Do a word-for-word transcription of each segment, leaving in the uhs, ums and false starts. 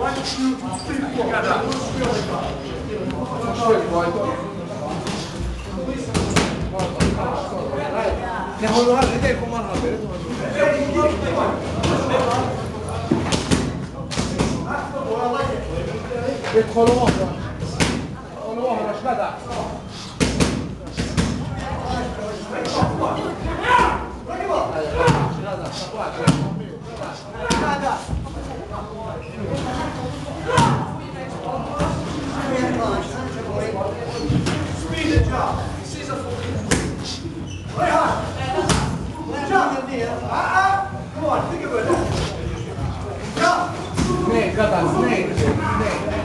One, two, three, four. Ne håller aldrig det på man har det. Det håller man så. Håller man att skäda. Speed the job. Caesar Way hard. Come on, think of it. Jump. Snake, gadazz, snake, snake.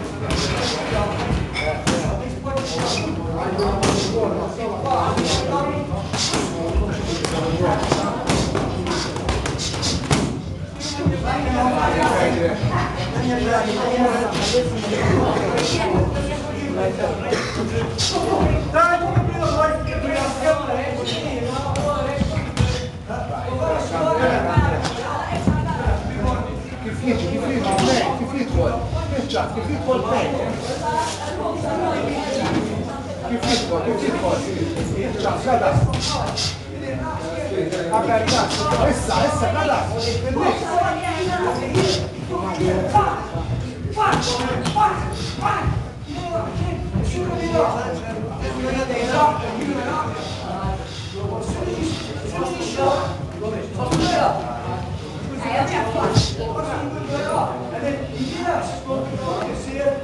Kif jiġi, kif jiġi, kif jidħol, kif kif jidħol fejn. Kif jidħol, kif jidħol, ċans, gadazz. Għabel ċans, issa, issa, gadazz. And then, yeah,